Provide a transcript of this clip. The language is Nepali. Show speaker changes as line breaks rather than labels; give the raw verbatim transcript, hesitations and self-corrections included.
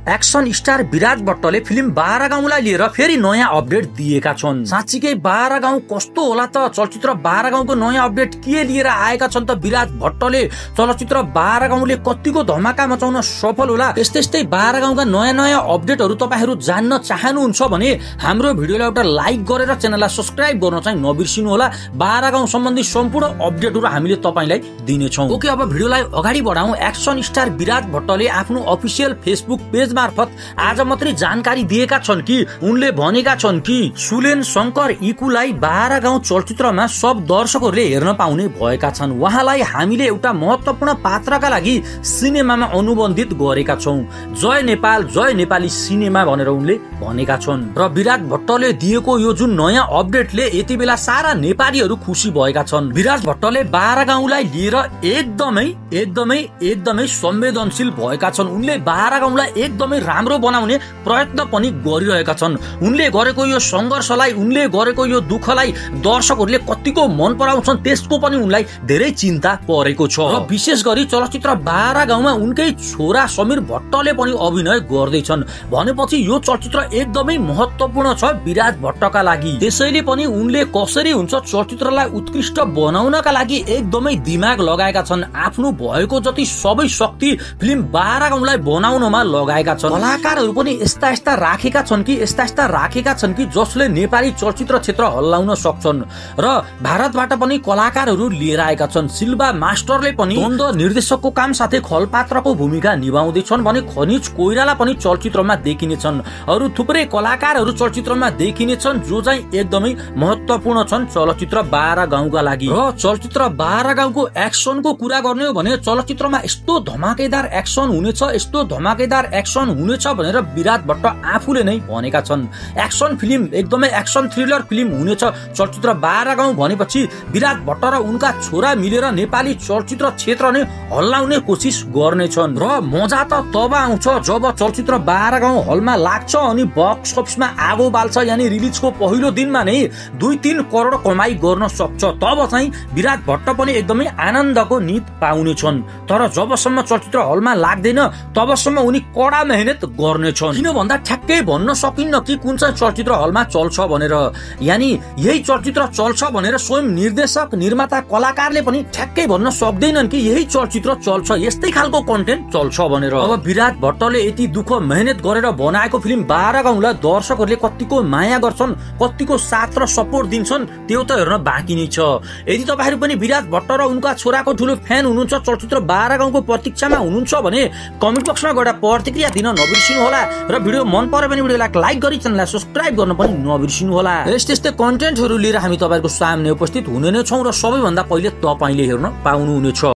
एक्सन स्टार विराज भट्टले फिल्म बाह्र गाउँलाई लिएर फेरि नयाँ अपडेट दिएका छन्। साँच्चीकै बाह्र गाउँ कस्तो होला त? चलचित्र बाह्र गाउँको नयाँ अपडेट के लिएर आएका छन् त विराज भट्टले? चलचित्र बाह्र गाउँले कतिको धमाका मचाउन सफल होला? यस्तै यस्तै बाह्र गाउँका नयाँ नयाँ अपडेटहरू तपाईहरु जान्न चाहनुहुन्छ भने हाम्रो भिडियोलाई एउटा लाइक गरेर च्यानललाई सब्स्क्राइब गर्न चाहिँ नबिर्सिनु होला। बाह्र गाउँ सम्बन्धी सम्पूर्ण अपडेटहरू हामीले तपाईलाई दिनेछौँ। ओके, अब भिडियोलाई अगाडि बढाउँ। एक्सन स्टार विराज भट्टले आफ्नो अफिसियल फेसबुक पेज मार्फत आज मात्रै जानकारी दिएका छन् कि उनले भनेका छन् कि सुलेन शंकर इकुलाई बाह्र गाउँ चलचित्रमा सब दर्शकहरूले हेर्न पाउने भएका छन्। उहाँलाई हामीले एउटा महत्त्वपूर्ण पात्रका लागि सिनेमामा अनुबन्धित गरेका छौं। जय नेपाल, जय नेपाली सिनेमा भनेर उनले भनेका छन्। र विराज भट्टले दिएको यो जुन नयाँ अपडेटले यति बेला सारा नेपालीहरू खुसी भएका छन्। विराज भट्टले बाह्र गाउँलाई लिएर एकदमै एकदमै एकदमै संवेदनशील भएका छन्। उनले बाह्र गाउँलाई एकदमै राम्रो बनाउने प्रयत्न पनि गरिरहेका छन्। उनले गरेको यो संघर्षलाई, उनले गरेको यो दुःखलाई दर्शकहरूले कतिको मन पराउँछन् त्यसको पनि उनलाई धेरै चिन्ता परेको छ। र विशेष गरी चलचित्र बाह्र गाउँमा उनकै छोरा समीर भट्टले पनि अभिनय गर्दैछन् भनेपछि यो चलचित्र एकदमै महत्त्वपूर्ण छ विराज भट्टका लागि। त्यसैले पनि उनले कसरी हुन्छ चलचित्रलाई उत्कृष्ट बनाउनका लागि एकदमै दिमाग लगाएका छन्। आफ्नो भएको जति सबै शक्ति फिल्म बाह्र गाउँलाई बनाउनमा लगाएका छन्। कलाकारहरू पनि यस्ता यस्ता राखेका छन् कि यस्ता यस्ता राखेका छन् कि जसले नेपाली चलचित्र क्षेत्र हल्लाउन सक्छन्। र भारतबाट पनि कलाकारहरू लिएर आएका छन्। सिल्वा मास्टरले पनि द्वन्द निर्देशकको काम साथै खलपात्रको भूमिका निभाउँदैछन् भने खनिज कोइराला पनि चलचित्रमा देखिनेछन्। अरू थुप्रै कलाकारहरू चलचित्रमा देखिनेछन् जो चाहिँ एकदमै महत्त्वपूर्ण छन् चलचित्र बाह्र गाउँका लागि। र चलचित्र बाह्र गाउँको एक्सनको कुरा गर्ने हो भने चलचित्रमा यस्तो धमाकेदार एक्सन हुनेछ, यस्तो धमाकेदार एक्सन हुनेछ भनेर विराज भट्ट आफूले नै भनेका छन्। एक्सन फिल्म, एकदमै एक्सन थ्रिलर फिल्म हुनेछ चलचित्र बाह्र गाउँ भनेपछि विराज भट्ट र उनका छोरा मिलेर नेपाली चलचित्र क्षेत्र नै हल्लाउने कोसिस गर्नेछन्। र मजा त तब आउँछ जब चलचित्र बाह्र गाउँ हलमा लाग्छ अनि बक्स अफिसमा आगो बाल्छ, यानी रिलिजको पहिलो दिनमा नै दुई तीन करोड कमाई गर्न सक्छ। तब चाहिँ विराज भट्ट पनि एकदमै आनन्दको निद पाउनेछन्। तर जबसम्म चलचित्र हलमा लाग्दैन तबसम्म उनी कडा मेहनत गर्नेछन्। किन भन्दा ठ्याक्कै भन्न सकिन्न कि कुन चाहिँ चलचित्र हलमा चल्छ भनेर, यानी यही चलचित्र चल्छ भनेर स्वयं निर्देशक, निर्माता, कलाकारले पनि ठ्याक्कै भन्न सक्दैनन् कि यही चलचित्र चल्छ, यस्तै खालको कन्टेन्ट चल्छ भनेर। अब विराज भट्टले यति दुःख मेहनत गरेर बनाएको फिल्म बाह्र गाउँलाई दर्शकहरूले कतिको माया गर्छन्, कतिको साथ र सपोर्ट दिन्छन् त्यो त हेर्न बाँकी नै छ। यदि तपाईहरु पनि विराज भट्ट र उनका छोराको ठुलो फ्यान हुनुहुन्छ, चलचित्र बाह्र गाउँको प्रतीक्षामा हुनुहुन्छ भने कमेन्ट बक्समा गएर प्रतिक्रिया दिन नबिर्सिनु होला। र भिडियो मन पर्यो भने भिडियोलाई लाइक गरी च्यानललाई सब्स्क्राइब गर्न पनि नबिर्सिनु होला। यस्तै यस्तै कन्टेन्टहरू लिएर हामी तपाईहरुको सामने उपस्थित हुने नै छौं र सबैभन्दा पहिले तपाईले हेर्न पाउनुहुनेछ।